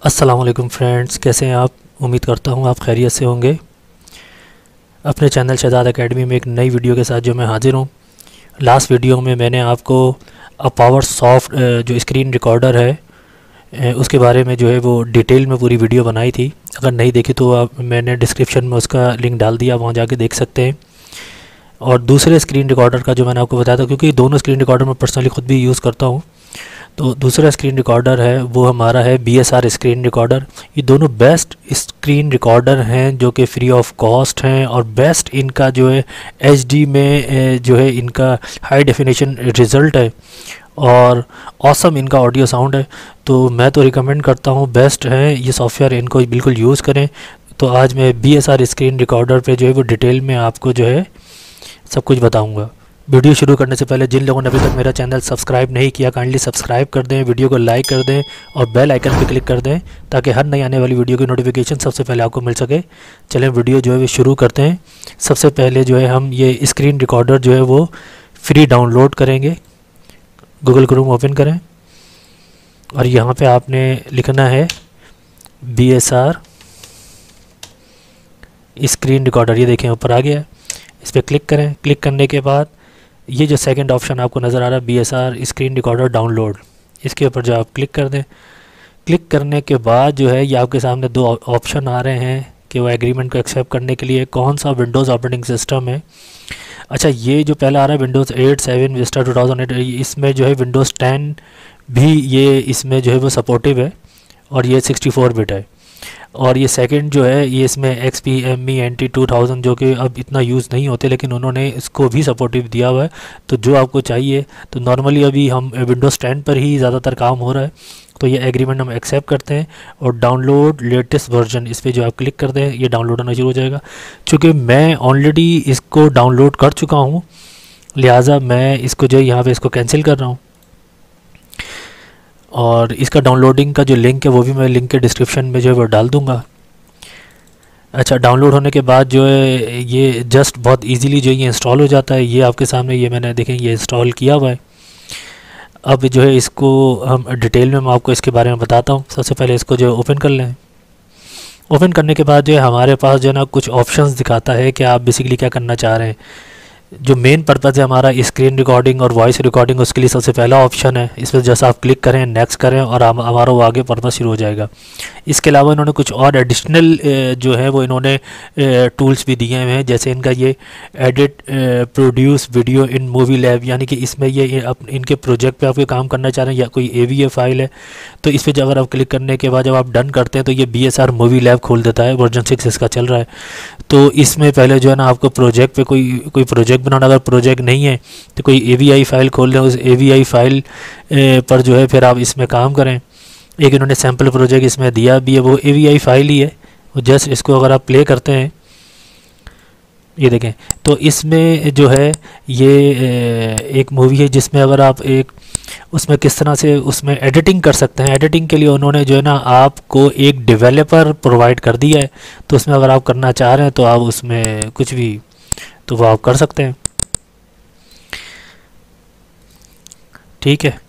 अस्सलाम वालेकुम फ्रेंड्स, कैसे हैं आप। उम्मीद करता हूँ आप खैरियत से होंगे। अपने चैनल शहजाद एकेडमी में एक नई वीडियो के साथ जो मैं हाजिर हूँ। लास्ट वीडियो में मैंने आपको पावर सॉफ्ट जो स्क्रीन रिकॉर्डर है उसके बारे में जो है वो डिटेल में पूरी वीडियो बनाई थी। अगर नहीं देखी तो मैंने डिस्क्रिप्शन में उसका लिंक डाल दिया, वहाँ जाके देख सकते हैं। और दूसरे स्क्रीन रिकॉर्डर का जो मैंने आपको बताया था, क्योंकि दोनों स्क्रीन रिकॉर्डर मैं पर्सनली ख़ुद भी यूज़ करता हूँ, तो दूसरा स्क्रीन रिकॉर्डर है वो हमारा है BSR स्क्रीन रिकॉर्डर। ये दोनों बेस्ट स्क्रीन रिकॉर्डर हैं जो कि फ्री ऑफ कॉस्ट हैं, और बेस्ट इनका जो है HD में जो है इनका हाई डेफिनेशन रिज़ल्ट है, और ऑसम इनका ऑडियो साउंड है। तो मैं तो रिकमेंड करता हूँ, बेस्ट है ये सॉफ्टवेयर, इनको बिल्कुल यूज़ करें। तो आज मैं BSR स्क्रीन रिकॉर्डर पे जो है वो डिटेल में आपको जो है सब कुछ बताऊँगा। वीडियो शुरू करने से पहले जिन लोगों ने अभी तक मेरा चैनल सब्सक्राइब नहीं किया, काइंडली सब्सक्राइब कर दें, वीडियो को लाइक कर दें और बेल आइकन पर क्लिक कर दें, ताकि हर नई आने वाली वीडियो की नोटिफिकेशन सबसे पहले आपको मिल सके। चलें वीडियो जो है वो शुरू करते हैं। सबसे पहले जो है हम ये स्क्रीन रिकॉर्डर जो है वो फ्री डाउनलोड करेंगे। गूगल क्रोम ओपन करें और यहाँ पे आपने लिखना है BSR स्क्रीन रिकॉर्डर। ये देखें ऊपर आ गया है, इस पर क्लिक करें। क्लिक करने के बाद ये जो सेकंड ऑप्शन आपको नज़र आ रहा है BSR स्क्रीन रिकॉर्डर डाउनलोड, इसके ऊपर जो आप क्लिक कर दें। क्लिक करने के बाद जो है ये आपके सामने दो ऑप्शन आ रहे हैं कि वो एग्रीमेंट को एक्सेप्ट करने के लिए कौन सा विंडोज़ ऑपरेटिंग सिस्टम है। अच्छा, ये जो पहला आ रहा है विंडोज़ 8, 7, विस्टा 2008, इसमें जो है विंडोज़ 10 भी ये इसमें जो है वो सपोर्टिव है, और ये 64 बिट है। और ये सेकंड जो है ये इसमें XP ME NT 2000 जो कि अब इतना यूज़ नहीं होते, लेकिन उन्होंने इसको भी सपोर्टिव दिया हुआ है। तो जो आपको चाहिए, तो नॉर्मली अभी हम विंडोज़ 10 पर ही ज़्यादातर काम हो रहा है, तो ये एग्रीमेंट हम एक्सेप्ट करते हैं। और डाउनलोड लेटेस्ट वर्जन, इस पर जो आप क्लिक कर दें ये डाउनलोड होना शुरू हो जाएगा। चूँकि मैं ऑलरेडी इसको डाउनलोड कर चुका हूँ, लिहाजा मैं इसको जो है यहाँ पर इसको कैंसिल कर रहा हूँ। और इसका डाउनलोडिंग का जो लिंक है वो भी मैं लिंक के डिस्क्रिप्शन में जो है वो डाल दूंगा। अच्छा, डाउनलोड होने के बाद जो है ये जस्ट बहुत इजीली जो ये इंस्टॉल हो जाता है। ये आपके सामने ये मैंने देखें ये इंस्टॉल किया हुआ है। अब जो है इसको हम डिटेल में मैं आपको इसके बारे में बताता हूँ। सबसे पहले इसको जो है ओपन कर लें। ओपन करने के बाद जो है हमारे पास जो है ना कुछ ऑप्शंस दिखाता है कि आप बेसिकली क्या करना चाह रहे हैं। जो मेन पर्पज़ है हमारा स्क्रीन रिकॉर्डिंग और वॉइस रिकॉर्डिंग, उसके लिए सबसे पहला ऑप्शन है। इस पर जैसा आप क्लिक करें, नेक्स्ट करें, और हमारा वो आगे पर्पज़ शुरू हो जाएगा। इसके अलावा इन्होंने कुछ और एडिशनल जो है वो इन्होंने टूल्स भी दिए हुए हैं, जैसे इनका ये edit produce video in movie lab, यानी कि इसमें ये इनके प्रोजेक्ट पे आप कोई काम करना चाह रहे हैं या कोई AVA फाइल है, तो इस पर जब अगर आप क्लिक करने के बाद जब आप डन करते हैं तो ये BSR मूवी लैब खोल देता है। वर्जन 6 इसका चल रहा है। तो इसमें पहले जो है ना आपको प्रोजेक्ट पे कोई प्रोजेक्ट बनाना, अगर प्रोजेक्ट नहीं है तो कोई AVI फाइल खोल लें। उस AVI फाइल पर जो है फिर आप इसमें काम करें। एक इन्होंने सैम्पल प्रोजेक्ट इसमें दिया भी है, वो AVI फाइल ही है। वो जस्ट इसको अगर आप प्ले करते हैं, ये देखें, तो इसमें जो है ये एक मूवी है जिसमें अगर आप उसमें किस तरह से उसमें एडिटिंग कर सकते हैं। एडिटिंग के लिए उन्होंने जो है ना आपको एक डेवलपर प्रोवाइड कर दिया है। तो उसमें अगर आप करना चाह रहे हैं तो आप उसमें कुछ भी तो वो आप कर सकते हैं। ठीक है।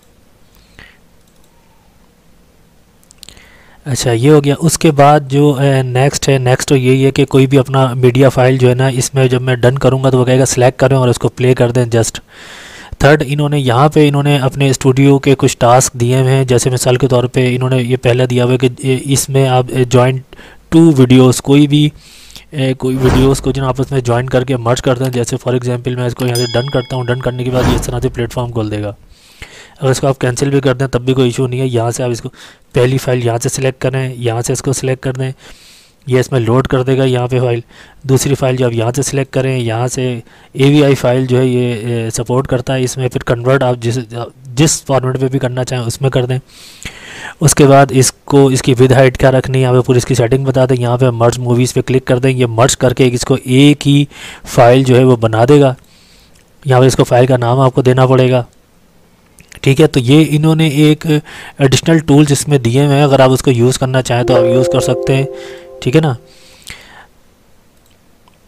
अच्छा, ये हो गया। उसके बाद जो नेक्स्ट है, नेक्स्ट तो यही है कि कोई भी अपना मीडिया फाइल जो है ना इसमें जब मैं डन करूँगा तो वो कहेगा सिलेक्ट करें और उसको प्ले कर दें जस्ट। थर्ड, इन्होंने यहाँ पे इन्होंने अपने स्टूडियो के कुछ टास्क दिए हुए हैं। जैसे मिसाल के तौर पे इन्होंने ये पहला दिया हुआ है कि इसमें आप जॉइंट 2 वीडियोस, कोई वीडियोस को जो आपस में ज्वाइन करके मर्ज करते हैं। जैसे फॉर एग्जांपल मैं इसको यहाँ से डन करता हूँ। डन करने के बाद ये इस तरह से प्लेटफॉर्म खोल देगा। अगर इसको आप कैंसिल भी कर दें तब भी कोई इशू नहीं है। यहाँ से आप इसको पहली फ़ाइल यहाँ से सिलेक्ट करें, यहाँ से इसको सिलेक्ट कर दें, ये इसमें लोड कर देगा यहाँ पे फाइल। दूसरी फ़ाइल जो आप यहाँ से सिलेक्ट करें, यहाँ से AVI फाइल जो है ये सपोर्ट करता है इसमें। फिर कन्वर्ट आप जिस फॉर्मेट पे भी करना चाहें उसमें कर दें। उसके बाद इसकी विद हाइट क्या रखनी है, यहाँ पे पूरी इसकी सेटिंग बता दें। यहाँ पे मर्ज मूवीज़ पे क्लिक कर दें, ये मर्ज करके इसको एक ही फ़ाइल जो है वो बना देगा। यहाँ पर इसको फ़ाइल का नाम आपको देना पड़ेगा। ठीक है। तो ये इन्होंने एक एडिशनल टूल्स इसमें दिए हुए हैं, अगर आप उसको यूज़ करना चाहें तो आप यूज़ कर सकते हैं। ठीक है ना।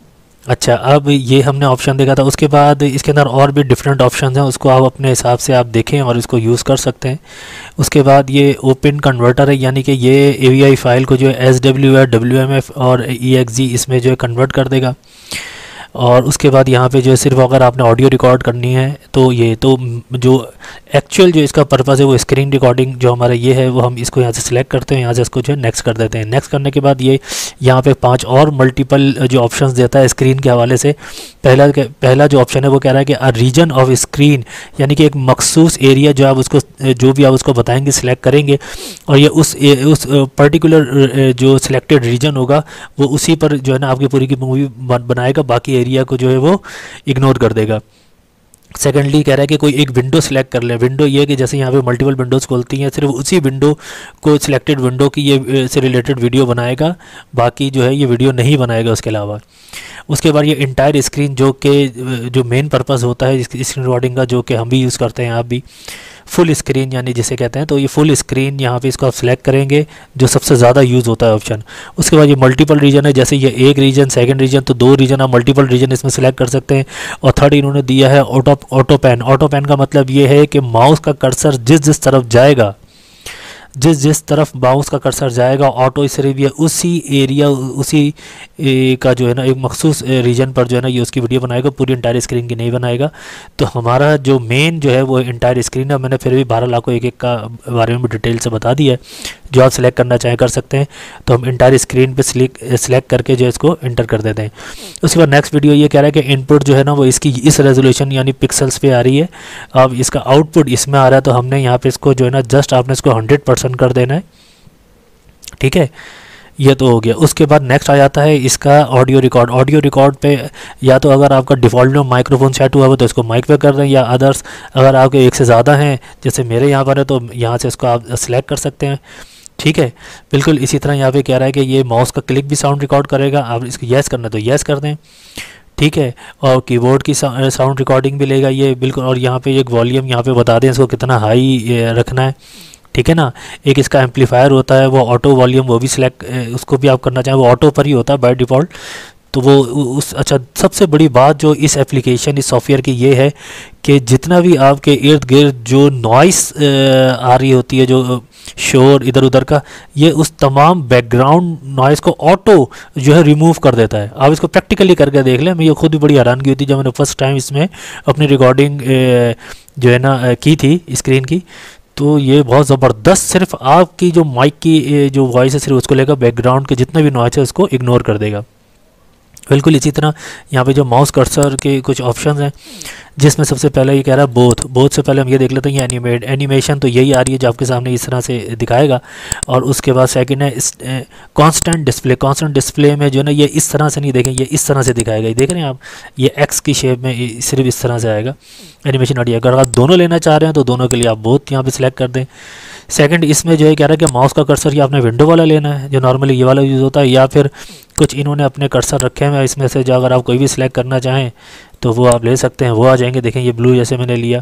अच्छा, अब ये हमने ऑप्शन देखा था, उसके बाद इसके अंदर और भी डिफरेंट ऑप्शन हैं, उसको आप अपने हिसाब से आप देखें और इसको यूज़ कर सकते हैं। उसके बाद ये ओपन कन्वर्टर है, यानी कि ये AVI फाइल को जो है SWR WMF और EXE इसमें जो है कन्वर्ट कर देगा। और उसके बाद यहाँ पे जो है सिर्फ अगर आपने ऑडियो रिकॉर्ड करनी है तो ये तो जो एक्चुअल जो इसका पर्पज़ है वो स्क्रीन रिकॉर्डिंग जो हमारा ये है वो हम इसको यहाँ से सिलेक्ट करते हैं, यहाँ से इसको जो है नेक्स्ट कर देते हैं। नेक्स्ट करने के बाद ये यहाँ पे 5 और मल्टीपल जो ऑप्शंस देता है स्क्रीन के हवाले से। पहला जो ऑप्शन है वो कह रहा है कि अ रीजन ऑफ स्क्रीन, यानी कि एक मखसूस एरिया जो आप उसको जो भी आप उसको बताएंगे सिलेक्ट करेंगे और ये उस पर्टिकुलर जो सिलेक्टेड रीजन होगा वो उसी पर जो है ना आपकी पूरी की मूवी बनाएगा, बाकी एरिया को जो है वो इग्नोर कर देगा। सेकेंडली कह रहा है कि कोई एक विंडो सेलेक्ट कर लें। विंडो ये है कि जैसे यहाँ पे मल्टीपल विंडोज़ खोलती हैं, सिर्फ उसी विंडो को सिलेक्टेड विंडो की ये से रिलेटेड वीडियो बनाएगा, बाकी जो है ये वीडियो नहीं बनाएगा उसके अलावा। उसके बाद ये इंटायर स्क्रीन जो मेन पर्पज़ होता है स्क्रीन रिकॉर्डिंग का, जो कि हम भी यूज़ करते हैं आप भी, फुल स्क्रीन यानी जिसे कहते हैं, तो ये फुल स्क्रीन यहाँ पे इसको आप सिलेक्ट करेंगे जो सबसे ज़्यादा यूज़ होता है ऑप्शन। उसके बाद ये मल्टीपल रीजन है, जैसे ये एक रीजन, सेकंड रीजन, तो 2 रीजन आप मल्टीपल रीजन इसमें सिलेक्ट कर सकते हैं। और थर्ड इन्होंने दिया है ऑटो पैन। ऑटो पैन का मतलब ये है कि माउस का कर्सर जिस तरफ जाएगा, जिस तरफ माउस का कर्सर जाएगा ऑटो सिर्फ ये उसी एरिया उसी का जो है ना एक मखसूस रीजन पर जो है ना ये उसकी वीडियो बनाएगा, पूरी इंटायर स्क्रीन की नहीं बनाएगा। तो हमारा जो मेन जो है वो इंटायर स्क्रीन है। मैंने फिर भी 12 लाख को एक का बारे में डिटेल से बता दिया है, जो आप सिलेक्ट करना चाहें कर सकते हैं। तो हम इंटायर स्क्रीन पे सिलेक्ट करके जो है इसको इंटर कर देते हैं। उसके बाद नेक्स्ट वीडियो ये कह रहा है कि इनपुट जो है ना वो इसकी इस रेजोल्यूशन यानी पिक्सल्स पे आ रही है, अब इसका आउटपुट इसमें आ रहा है, तो हमने यहाँ पे इसको जो है ना जस्ट आपने इसको 100% कर देना है। ठीक है, ये तो हो गया। उसके बाद नेक्स्ट आ जाता है इसका ऑडियो रिकॉर्ड। ऑडियो रिकॉर्ड पे या तो अगर आपका डिफ़ॉल्ट में माइक्रोफोन सेट हुआ हो तो इसको माइक पे कर दें, या अदर्स अगर आपके एक से ज़्यादा हैं जैसे मेरे यहाँ पर है तो यहाँ से इसको आप सेलेक्ट कर सकते हैं। ठीक है, बिल्कुल इसी तरह यहाँ पे कह रहा है कि ये माउस का क्लिक भी साउंड रिकॉर्ड करेगा, आप इसको येस करना है तो येस कर दें। ठीक है, और कीबोर्ड की साउंड रिकॉर्डिंग भी लेगा ये बिल्कुल। और यहाँ पे एक वॉल्यूम यहाँ पे बता दें इसको कितना हाई रखना है। ठीक है ना, एक इसका एम्पलीफायर होता है वो ऑटो वॉल्यूम, वो भी सिलेक्ट उसको भी आप करना चाहें, वो ऑटो पर ही होता है बाय डिफ़ॉल्ट। तो वो उस अच्छा, सबसे बड़ी बात जो इस एप्लीकेशन इस सॉफ्टवेयर की ये है कि जितना भी आपके इर्द गिर्द जो नॉइस आ रही होती है, जो शोर इधर उधर का, ये उस तमाम बैकग्राउंड नॉइस को ऑटो जो है रिमूव कर देता है। आप इसको प्रैक्टिकली करके देख लें, मैं ये खुद भी बड़ी हैरानगी होती जब मैंने फर्स्ट टाइम इसमें अपनी रिकॉर्डिंग जो है ना की थी स्क्रीन की। तो ये बहुत ज़बरदस्त, सिर्फ आपकी जो माइक की जो वॉइस है सिर्फ उसको लेकर बैकग्राउंड के जितने भी नॉइस है उसको इग्नोर कर देगा। बिल्कुल इसी तरह यहाँ पे जो माउस कर्सर के कुछ ऑप्शंस हैं, जिसमें सबसे पहले ये कह रहा है बोथ से पहले हम ये देख लेते हैं ये एनिमेशन, तो यही आ रही है जो आपके सामने इस तरह से दिखाएगा। और उसके बाद सेकंड है कांस्टेंट डिस्प्ले में जो है ना ये इस तरह से नहीं देखें, ये इस तरह से दिखाएगा। ये देख रहे हैं आप, ये एक्स की शेप में सिर्फ इस तरह से आएगा एनिमेशन ऑडियो। अगर आप दोनों लेना चाह रहे हैं तो दोनों के लिए आप बोथ यहाँ पर सिलेक्ट कर दें। सेकंड इसमें जो है कह रहा है कि माउस का कर्सर या आपने विंडो वाला लेना है जो नॉर्मली ये वाला यूज़ होता है, या फिर कुछ इन्होंने अपने कर्सर रखे हुए हैं इसमें से, जो अगर आप कोई भी सिलेक्ट करना चाहें तो वो आप ले सकते हैं, वो आ जाएंगे। देखें ये ब्लू जैसे मैंने लिया,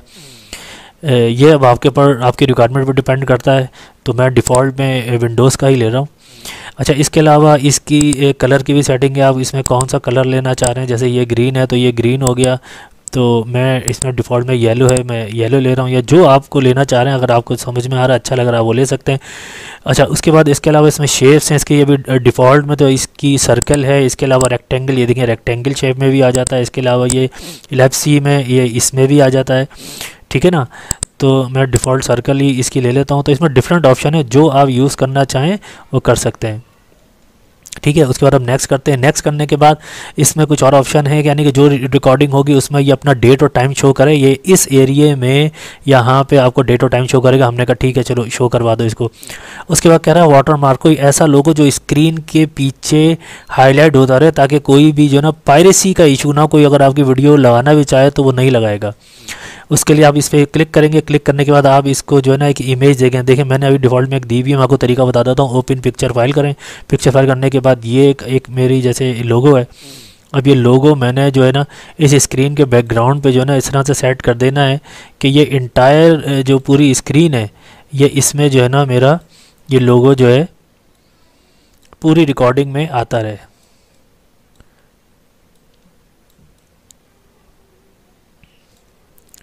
ये अब आपकी रिक्वायरमेंट पर डिपेंड करता है, तो मैं डिफ़ॉल्ट में विंडोज़ का ही ले रहा हूँ। अच्छा, इसके अलावा इसकी कलर की भी सेटिंग है, आप इसमें कौन सा कलर लेना चाह रहे हैं। जैसे ये ग्रीन है तो ये ग्रीन हो गया, तो मैं इसमें डिफ़ॉल्ट में येलो है, मैं येलो ले रहा हूँ, या जो आपको लेना चाह रहे हैं अगर आपको समझ में आ रहा है अच्छा लग रहा है वो ले सकते हैं। अच्छा, उसके बाद इसके अलावा इसमें शेप्स हैं इसके, ये भी डिफ़ॉल्ट में तो इसकी सर्कल है, इसके अलावा रेक्टेंगल, ये देखिए रेक्टेंगल शेप में भी आ जाता है। इसके अलावा ये इलिप्सी में ये इसमें भी आ जाता है। ठीक है ना, तो मैं डिफ़ॉल्ट सर्कल ही इसकी ले लेता हूँ। तो इसमें डिफरेंट ऑप्शन है, जो आप यूज़ करना चाहें वो कर सकते हैं। ठीक है, उसके बाद हम नेक्स्ट करते हैं। नेक्स्ट करने के बाद इसमें कुछ और ऑप्शन है, यानी कि जो रिकॉर्डिंग होगी उसमें ये अपना डेट और टाइम शो करे, ये इस एरिया में यहाँ पे आपको डेट और टाइम शो करेगा। हमने कहा ठीक है चलो शो करवा दो इसको। उसके बाद कह रहा है वाटर मार्क, कोई ऐसा लोगो जो स्क्रीन के पीछे हाईलाइट होता रहे, ताकि कोई भी जो ना पायरेसी का इशू ना, कोई अगर आपकी वीडियो लगाना भी चाहे तो वो नहीं लगाएगा। उसके लिए आप इस पर क्लिक करेंगे। क्लिक करने के बाद आप इसको जो है ना एक इमेज देखें। देखिए मैंने अभी डिफ़ॉल्ट में एक दी हुई है, मैं आपको तरीका बता देता हूँ। ओपन पिक्चर फाइल करें। पिक्चर फाइल करने के बाद ये एक मेरी जैसे लोगो है। अब ये लोगो मैंने जो है ना इस स्क्रीन के बैकग्राउंड पे जो है ना इस तरह से सेट कर देना है कि ये इंटायर जो पूरी स्क्रीन है ये इसमें जो है ना मेरा ये लोगो जो है पूरी रिकॉर्डिंग में आता रहे।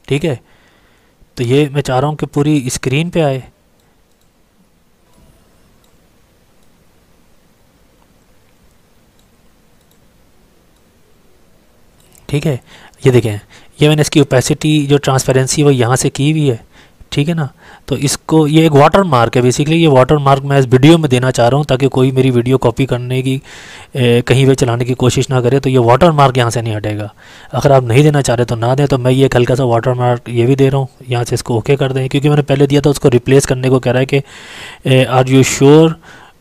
ठीक है, तो ये मैं चाह रहा हूँ कि पूरी स्क्रीन पे आए। ठीक है, ये देखें, ये मैंने इसकी ओपेसिटी जो ट्रांसपेरेंसी वो यहाँ से की हुई है, ठीक है ना। तो इसको, ये एक वाटर मार्क है बेसिकली, ये वाटर मार्क मैं इस वीडियो में देना चाह रहा हूँ ताकि कोई मेरी वीडियो कॉपी करने की कहीं पे चलाने की कोशिश ना करे। तो ये वाटर मार्क यहाँ से नहीं हटेगा। अगर आप नहीं देना चाह रहे तो ना दें। तो मैं ये एक हल्का सा वाटर मार्क ये भी दे रहा हूँ, यहाँ से इसको ओके कर दें, क्योंकि मैंने पहले दिया था उसको रिप्लेस करने को कह रहा है कि are you sure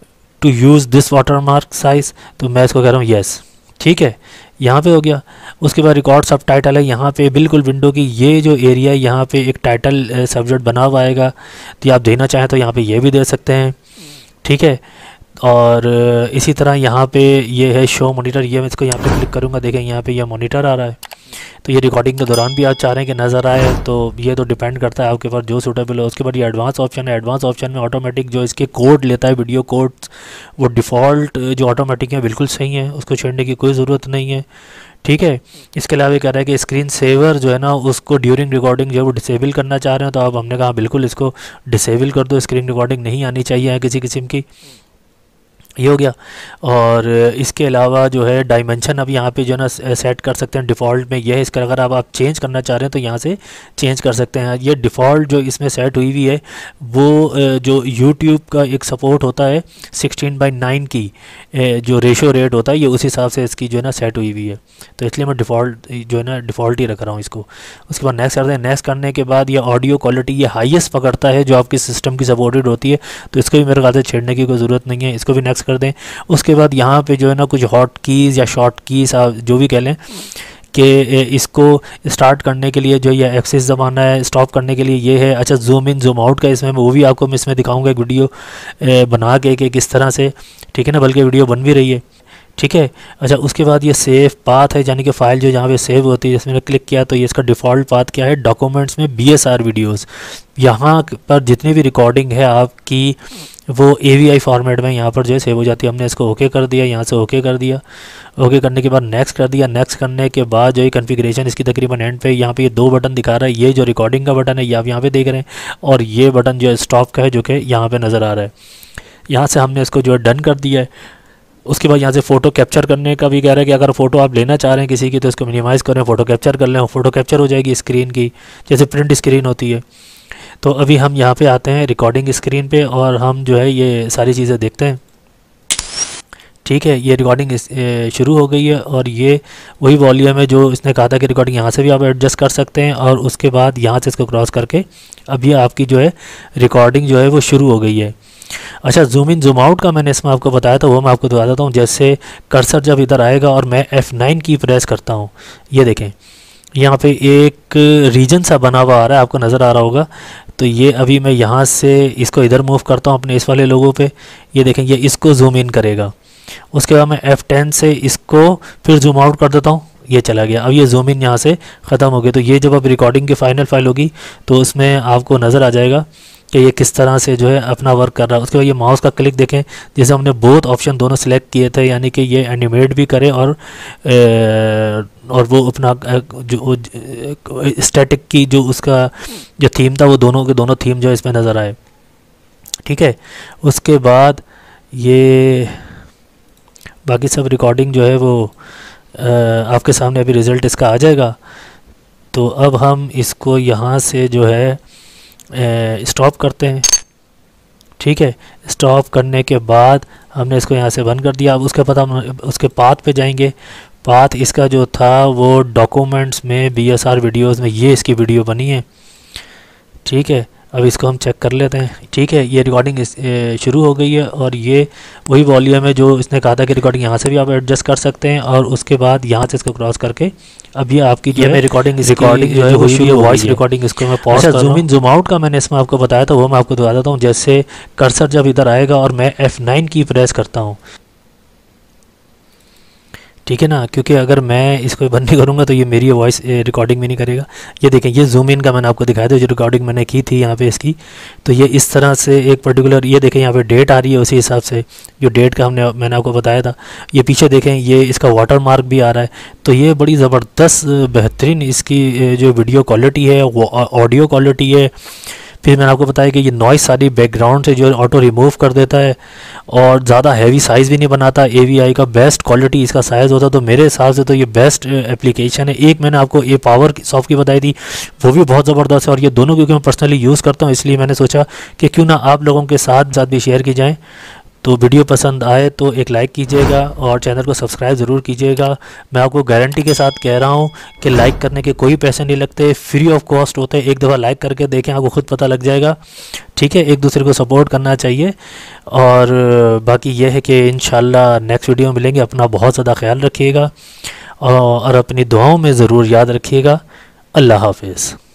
to use this watermark size. तो मैं इसको कह रहा हूँ येस, ठीक है, यहाँ पे हो गया। उसके बाद रिकॉर्ड सब टाइटल है, यहाँ पे बिल्कुल विंडो की ये जो एरिया है यहाँ पे एक टाइटल सब्जेक्ट बना हुआ आएगा, तो आप देना चाहें तो यहाँ पे ये भी दे सकते हैं, ठीक है। और इसी तरह यहाँ पे ये है शो मॉनिटर, ये मैं इसको यहाँ पे क्लिक करूँगा, देखें यहाँ पे ये मॉनिटर आ रहा है। तो ये रिकॉर्डिंग के दौरान भी आप चाह रहे हैं कि नज़र आए, तो ये तो डिपेंड करता है आपके पास जो सूटेबल है। उसके बाद ये एडवांस ऑप्शन है, एडवांस ऑप्शन में ऑटोमेटिक जो इसके कोड लेता है, वीडियो कोड्स, वो डिफ़ॉल्ट जो ऑटोमेटिक है बिल्कुल सही है, उसको छेड़ने की कोई ज़रूरत नहीं है, ठीक है। इसके अलावा ये कह रहा है कि स्क्रीन सेवर जो है ना उसको ड्यूरिंग रिकॉर्डिंग जो है वो डिसेबल करना चाह रहे हैं, तो अब हमने कहा बिल्कुल इसको डिसेबल कर दो, स्क्रीन रिकॉर्डिंग नहीं आनी चाहिए किसी किस्म की, ये हो गया। और इसके अलावा जो है डायमेंशन अब यहाँ पे जो है ना सेट कर सकते हैं, डिफ़ॉल्ट में ये है। इसका अगर आप चेंज करना चाह रहे हैं तो यहाँ से चेंज कर सकते हैं। ये डिफ़ॉल्ट जो इसमें सेट हुई हुई है वो जो यूट्यूब का एक सपोर्ट होता है 16:9 की जो रेशो रेट होता है, ये उस हिसाब से इसकी जो है ना सेट हुई हुई है, तो इसलिए मैं डिफ़ॉल्ट जो है ना डिफ़ॉल्ट ही रख रहा हूँ इसको। उसके बाद नेक्स्ट करते हैं। नेक्स्ट करने के बाद ये ऑडियो क्वालिटी ये हाईएस्ट पकड़ता है जो आपकी सिस्टम की सपोर्टेड होती है, तो इसको भी मेरे ख्याल से छेड़ने की कोई ज़रूरत नहीं है, इसको भी नेक्स्ट कर दें। उसके बाद यहाँ पे जो है ना कुछ हॉट कीज़ या शॉर्ट कीज़ आप जो भी कह लें कि इसको स्टार्ट करने के लिए जो ये एक्सेस दबाना है, स्टॉप करने के लिए ये है। अच्छा, जूम इन जूम आउट का इसमें वो भी आपको मैं इसमें दिखाऊंगा एक वीडियो बना के कि किस तरह से, ठीक है ना, बल्कि वीडियो बन भी रही है, ठीक है। अच्छा, उसके बाद ये सेव पाथ है, यानी कि फ़ाइल जो जहाँ पे सेव होती है, जिसमें मैंने क्लिक किया तो ये इसका डिफ़ॉल्ट पाथ क्या है, डॉक्यूमेंट्स में BSR वीडियोस। यहाँ पर जितनी भी रिकॉर्डिंग है आपकी वो AVI फॉर्मेट में यहाँ पर जो है सेव हो जाती है। हमने इसको ओके कर दिया, यहाँ से ओके कर दिया। ओके करने के बाद नेक्स्ट कर दिया। नेक्स्ट करने के बाद जो है कॉन्फ़िगरेशन इसकी तकरीबन एंड पे यहाँ पे ये 2 बटन दिखा रहा है, ये जो रिकॉर्डिंग का बटन है ये आप यहाँ पे देख रहे हैं, और ये बटन जो है स्टॉप का है जो कि यहाँ पे नज़र आ रहा है। यहाँ से हमने इसको जो है डन कर दिया है। उसके बाद यहाँ से फ़ोटो कैप्चर करने का भी कह रहा है कि अगर फ़ोटो आप लेना चाह रहे हैं किसी की तो इसको मिनिमाइज़ करें, फ़ोटो कैप्चर कर लें, फ़ोटो कैप्चर हो जाएगी स्क्रीन की, जैसे प्रिंट स्क्रीन होती है। तो अभी हम यहाँ पे आते हैं रिकॉर्डिंग स्क्रीन पे और हम जो है ये सारी चीज़ें देखते हैं, ठीक है। ये रिकॉर्डिंग शुरू हो गई है और ये वही वॉल्यूम है जो इसने कहा था कि रिकॉर्डिंग यहाँ से भी आप एडजस्ट कर सकते हैं, और उसके बाद यहाँ से इसको क्रॉस करके अब ये आपकी जो है रिकॉर्डिंग जो है वो शुरू हो गई है। अच्छा, जूम इन जूम आउट का मैंने इसमें आपको बताया था, वो मैं आपको बता देता हूँ। जैसे कर्सर जब इधर आएगा और मैं F9 की प्रेस करता हूँ, ये देखें यहाँ पे एक रीजन सा बना हुआ आ रहा है, आपको नज़र आ रहा होगा। तो ये अभी मैं यहाँ से इसको इधर मूव करता हूँ अपने इस वाले लोगों पे, ये देखें ये इसको जूम इन करेगा। उसके बाद मैं F10 से इसको फिर जूम आउट कर देता हूँ, ये चला गया। अब ये जूम इन यहाँ से ख़त्म हो गया। तो ये जब अब रिकॉर्डिंग की फ़ाइनल फाइल होगी तो उसमें आपको नज़र आ जाएगा कि ये किस तरह से जो है अपना वर्क कर रहा है। उसके बाद ये माउस का क्लिक देखें, जैसे हमने बोथ ऑप्शन दोनों सिलेक्ट किए थे, यानी कि ये एनिमेट भी करे और वो अपना जो स्टैटिक की जो उसका जो थीम था वो दोनों के दोनों थीम जो है इसमें नज़र आए, ठीक है। उसके बाद ये बाकी सब रिकॉर्डिंग जो है वो आपके सामने अभी रिज़ल्ट इसका आ जाएगा। तो अब हम इसको यहाँ से जो है स्टॉप करते हैं, ठीक है। स्टॉप करने के बाद हमने इसको यहाँ से बंद कर दिया। अब उसके बाद हम उसके पाथ पे जाएंगे। पाथ इसका जो था वो डॉक्यूमेंट्स में BSR वीडियोस में ये इसकी वीडियो बनी है, ठीक है। अब इसको हम चेक कर लेते हैं, ठीक है। ये रिकॉर्डिंग शुरू हो गई है और ये वही वॉल्यूम है जो इसने कहा था कि रिकॉर्डिंग यहाँ से भी आप एडजस्ट कर सकते हैं, और उसके बाद यहाँ से इसको क्रॉस करके अब ये आपकी जो है रिकॉर्डिंग जो है वो शुरू है, वॉइस रिकॉर्डिंग। इसको मैं पॉज कर रहा हूं। जूम इन जूम आउट का मैंने इसमें आपको बताया था, वो मैं आपको बता देता हूँ। जैसे कर्सर जब इधर आएगा और मैं F9 की प्रेस करता हूँ, ठीक है ना, क्योंकि अगर मैं इसको बंद नहीं करूँगा तो ये मेरी वॉइस रिकॉर्डिंग में नहीं करेगा। ये देखें, ये जूम इन का मैंने आपको दिखाया था जो रिकॉर्डिंग मैंने की थी यहाँ पे इसकी, तो ये इस तरह से एक पर्टिकुलर, ये देखें यहाँ पे डेट आ रही है, उसी हिसाब से जो डेट का मैंने आपको बताया था। ये पीछे देखें, ये इसका वाटर मार्क भी आ रहा है। तो ये बड़ी ज़बरदस्त बेहतरीन इसकी जो वीडियो क्वालिटी है, वो ऑडियो क्वालिटी है। फिर मैंने आपको बताया कि ये नॉइस सारी बैकग्राउंड से जो ऑटो रिमूव कर देता है, और ज़्यादा हैवी साइज़ भी नहीं बनाता। AVI का बेस्ट क्वालिटी इसका साइज़ होता है, तो मेरे हिसाब से तो ये बेस्ट एप्लीकेशन है। एक मैंने आपको ये पावर सॉफ्ट की बताई थी, वो भी बहुत ज़बरदस्त है। और ये दोनों क्योंकि मैं पर्सनली यूज़ करता हूँ, इसलिए मैंने सोचा कि क्यों ना आप लोगों के साथ भी शेयर की जाएँ। तो वीडियो पसंद आए तो एक लाइक कीजिएगा और चैनल को सब्सक्राइब ज़रूर कीजिएगा। मैं आपको गारंटी के साथ कह रहा हूँ कि लाइक करने के कोई पैसे नहीं लगते, फ्री ऑफ कॉस्ट होते हैं। एक दफ़ा लाइक करके देखें, आपको खुद पता लग जाएगा। ठीक है, एक दूसरे को सपोर्ट करना चाहिए। और बाकी यह है कि इंशाल्लाह नेक्स्ट वीडियो में मिलेंगे। अपना बहुत ज़्यादा ख्याल रखिएगा और अपनी दुआओं में ज़रूर याद रखिएगा। अल्लाह हाफिज़।